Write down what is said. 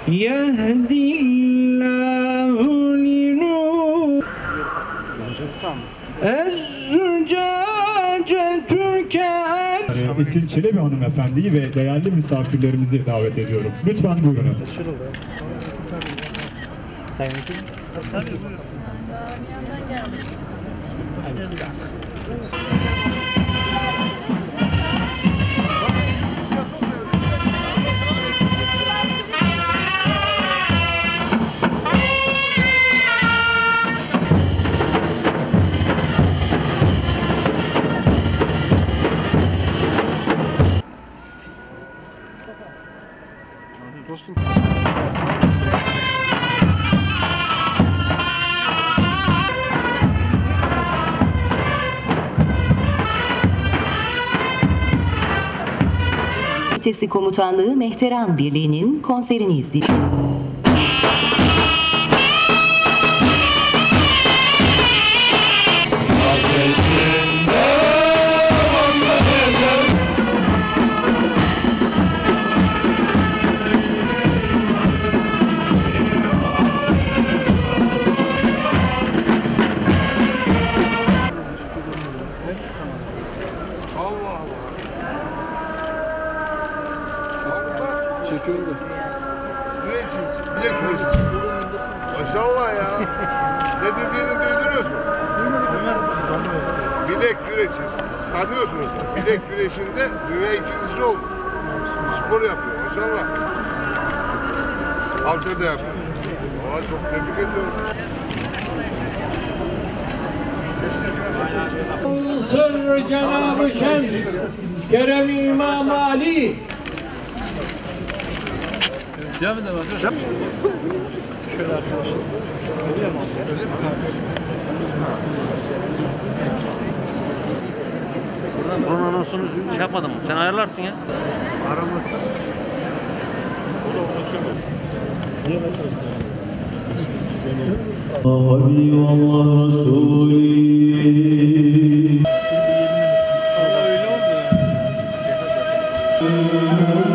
Yehdillahu linur Ez-zücacetü kâr. Esin Çelebi hanımefendiyi ve değerli misafirlerimizi davet ediyorum. Lütfen buyurun. Dostum. Sesi Komutanlığı Mehteran Birliği'nin konserini izleyeceğiz. Allah Allah. Çekiyordu. Bilek güreşi. Maşallah ya. Ne dediğini duydunuz mu? Bilek güreşi. Tanıyorsunuz. Bilek güreşinde dünya ikincisi olmuş. Spor yapıyor. Maşallah. Halter de yapıyor. Ama çok tebrik ediyorum. Sırrı Cenab-ı Şems Kerem İmam Ali. Devam edelim arkadaşlar. Şöyle arkadaşlar. Öyle mi? Buranın anonsunu şey yapmadım. Sen ayarlarsın ya. Allah Allah Resulü.